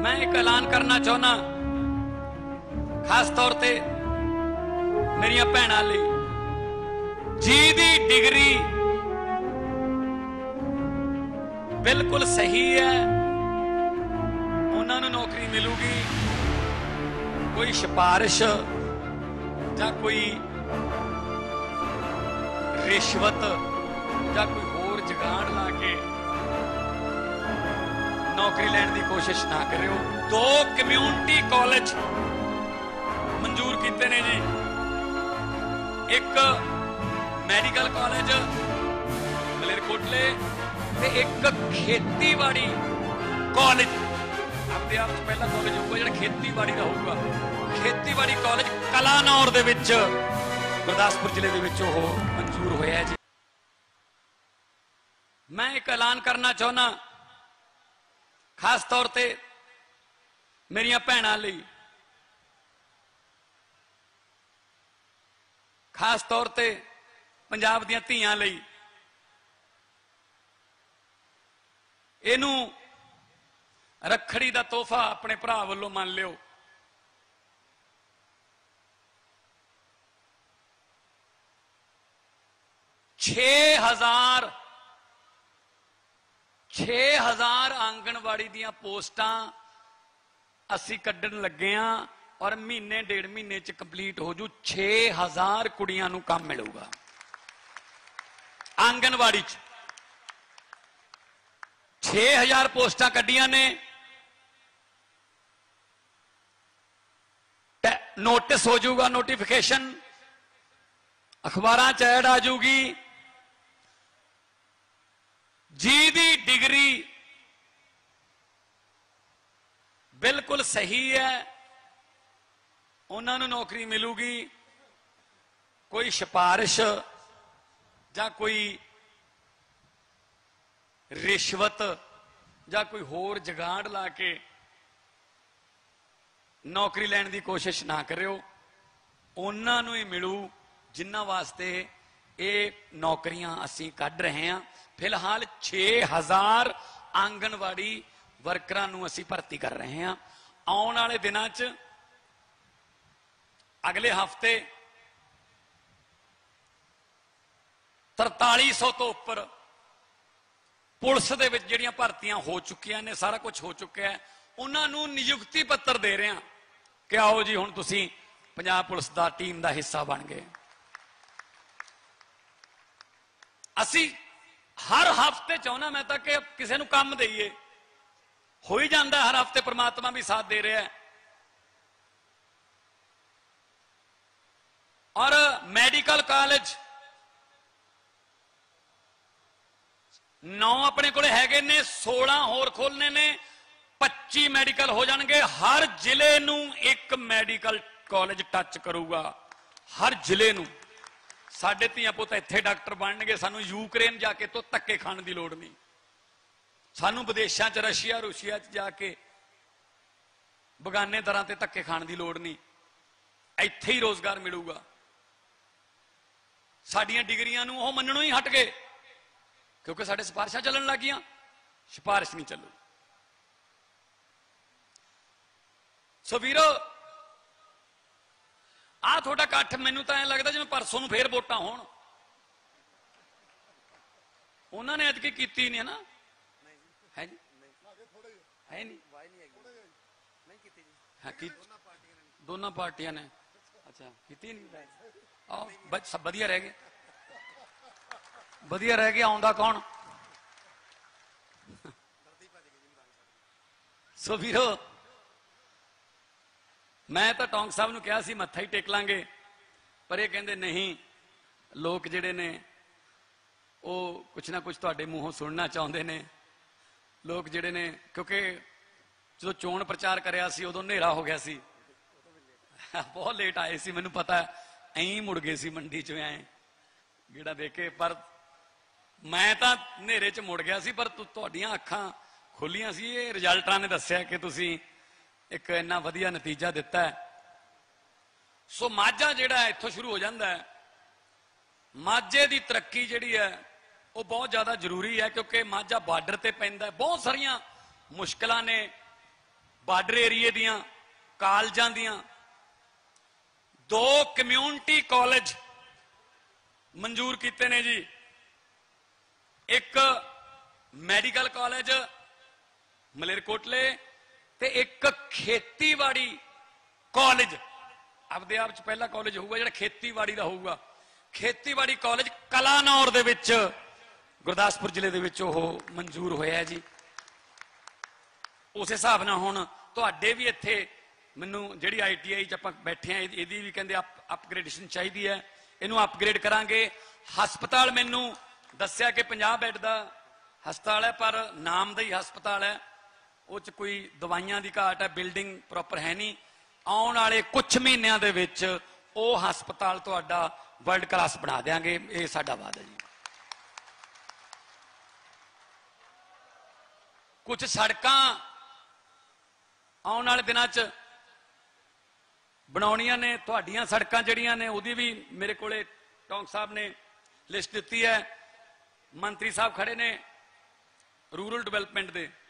मैं एक ऐलान करना चाहना खास तौर पे मेरिया भैणां लई जिहदी डिग्री बिल्कुल सही है उन्होंने नौकरी मिलूगी। कोई सिफारिश या कोई रिश्वत या कोई होर जुगाड़ ला के नौकरी लैण की कोशिश ना करियो। 2 कम्यूनिटी कॉलेज मंजूर किए ने जी, एक मैडिकल कॉलेज मलेरकोटले ते एक खेतीबाड़ी कॉलेज अपने आप पहला कॉलेज होगा जो खेतीबाड़ी का होगा। खेतीबाड़ी कॉलेज कलानौर दे विच गुरदासपुर जिले दे विच मंजूर होया है जी। मैं एक ऐलान करना चाहना खास तौर पे मेरिया भैणां लई, खास तौर पे पंजाब दीयां धीआं लई। इहनूं रखड़ी दा तोहफा अपने भरा वल्लों मान लियो। छे हजार आंगनवाड़ी दियां पोस्टां असी कड्ढण लगे हां और महीने 1.5 महीने च कंप्लीट हो जू। 6000 कुड़ियां नूं काम मिलूगा आंगनवाड़ी च। 6000 पोस्टां कड्ढियां ने, नोटिस हो जाऊगा, नोटिफिकेशन अखबारां च ऐड आ जाऊगी। जिहदी डिग्री बिल्कुल सही है उन्होंने नौकरी मिलूगी। कोई सिफारिश या कोई रिश्वत या कोई होर जुगाड़ ला के नौकरी लैण की कोशिश ना करियो। उन्होंने ही मिलू जिन्हां वास्ते ये नौकरियां असीं कढ रहे हैं। फिलहाल 6000 आंगनवाड़ी वर्करां नूं असीं भर्ती कर रहे हैं। आउण वाले दिनां च अगले हफ्ते 4300 तो उपर पुलिस दे विच जिहड़ियां भर्तियां हो चुकियां ने, सारा कुछ हो चुका है। उन्होंने नियुक्ति पत्र दे रहे हैं कि आओ जी हुण तुसीं पंजाब पुलिस दा टीम दा हिस्सा बन गए। असीं हर हफ्ते चाहना मैं तो कि किसी नूं काम दईए, हो ही जाता हर हफ्ते, परमात्मा भी साथ दे रहा है। और मेडिकल कॉलेज 9 अपने को हैगे ने, 16 होर खोलने ने, 25 मेडिकल हो जाएंगे। हर जिले नूं एक मेडिकल कॉलेज टच करूगा, हर जिले नूं। साडे धीआं पुत्त इत्थे डॉक्टर बनणगे, सानू यूक्रेन जाके तो धक्के खाण दी लोड़ नहीं, सानू विदेशों च रशिया रूशिया च जाके बगाने दरां ते धक्के खाण दी लोड़ नहीं, इत्थे ही रोजगार मिलूगा। साडियां डिग्रियां नूं ओह मन्नणों ही हट गए क्योंकि साडे सिफारिशां चलन लग गईयां। सिफारिश नहीं चलू। सो वीरो आ थोड़ा कट्ठ मैनू तो ऐ लगता जिवें परसों नूं फिर वोटां होण। उन्होंने अज की कीती नहीं है ना, है जी, है नहीं, हाँ की दोनों पार्टियां ने, अच्छा कीती नहीं। आओ सब वधिया रह गए, वधिया रह गया। आउंदा कौन? सो वीरो मैं तो टोंक साहब नूं कहा सी मत्था ही टेक लांगे, पर ये कहंदे नहीं, लोग जिहड़े ने वो कुछ ना कुछ तुहाडे मूहों सुनना चाहुंदे ने। लोग जिहड़े ने, क्योंकि जो चोण प्रचार करिया सी उदों नेरा हो गया सी, बहुत लेट आए सी, मैनूं पता ऐं मुड़ गए सी मंडी च आए गेड़ा दे के। पर मैं तो नेरे च मुड़ गया सी, पर तुहाडीआं अखां खोलियां सी। ये रिजल्टां ने दस्सिया कि तुसीं एक इन्ना वधिया नतीजा दिता है। सो माझा जिहड़ा इत्थों शुरू हो जाता है। माझे की तरक्की जिहड़ी है वो बहुत ज्यादा जरूरी है, क्योंकि माझा बार्डर ते पैंदा है। बहुत सारिया मुश्किलां ने, ਬਾਰਡਰ ਏਰੀਏ ਦੀਆਂ ਕਾਲਜਾਂ ਦੀਆਂ 2 ਕਮਿਊਨਿਟੀ ਕਾਲਜ ਮਨਜ਼ੂਰ ਕੀਤੇ ਨੇ ਜੀ। ਇੱਕ ਮੈਡੀਕਲ ਕਾਲਜ ਮਲੇਰਕੋਟਲੇ ਤੇ ਇੱਕ ਖੇਤੀਬਾੜੀ ਕਾਲਜ ਆਪਦੇ ਆਪ ਚ ਪਹਿਲਾ ਕਾਲਜ ਹੋਊਗਾ ਜਿਹੜਾ ਖੇਤੀਬਾੜੀ ਦਾ ਹੋਊਗਾ। ਖੇਤੀਬਾੜੀ ਕਾਲਜ ਕਲਾਨੌਰ ਦੇ ਵਿੱਚ ਗੁਰਦਾਸਪੁਰ ਜ਼ਿਲ੍ਹੇ ਦੇ ਵਿੱਚ ਉਹ ਮਨਜ਼ੂਰ ਹੋਇਆ ਹੈ ਜੀ। ਉਸ ਹਿਸਾਬ ਨਾਲ ਹੁਣ ਤੁਹਾਡੇ ਵੀ ਇੱਥੇ ਮੈਨੂੰ ਜਿਹੜੀ ITI ਚ ਆਪਾਂ ਬੈਠੇ ਆ ਇਹਦੀ ਵੀ ਕਹਿੰਦੇ ਅਪਗ੍ਰੇਡੇਸ਼ਨ ਚਾਹੀਦੀ ਹੈ, ਇਹਨੂੰ ਅਪਗ੍ਰੇਡ ਕਰਾਂਗੇ। ਹਸਪਤਾਲ ਮੈਨੂੰ ਦੱਸਿਆ ਕਿ 50 ਬੈੱਡ ਦਾ ਹਸਪਤਾਲ ਹੈ, ਪਰ ਨਾਮ ਦਾ ਹੀ ਹਸਪਤਾਲ ਹੈ, ਉਹ ਚ ਕੋਈ ਦਵਾਈਆਂ ਦੀ ਘਾਟ ਹੈ, ਬਿਲਡਿੰਗ ਪ੍ਰੋਪਰ ਹੈ ਨਹੀਂ। ਆਉਣ ਵਾਲੇ ਕੁਝ ਮਹੀਨਿਆਂ ਦੇ ਵਿੱਚ ਉਹ ਹਸਪਤਾਲ ਤੁਹਾਡਾ ਵਰਲਡ ਕਲਾਸ ਬਣਾ ਦੇਾਂਗੇ, ਇਹ ਸਾਡਾ ਵਾਅਦਾ ਜੀ। ਕੁਝ ਸੜਕਾਂ ਆਉਣ ਵਾਲੇ ਦਿਨਾਂ 'ਚ ਬਣਾਉਣੀਆਂ ਨੇ, ਤੁਹਾਡੀਆਂ ਸੜਕਾਂ ਜਿਹੜੀਆਂ ਨੇ ਉਹਦੀ ਵੀ ਮੇਰੇ ਕੋਲੇ ਟੌਂਕ ਸਾਹਿਬ ਨੇ ਲਿਸਟ ਦਿੱਤੀ ਹੈ। ਮੰਤਰੀ ਸਾਹਿਬ ਖੜੇ ਨੇ ਰੂਰਲ ਡਿਵੈਲਪਮੈਂਟ ਦੇ,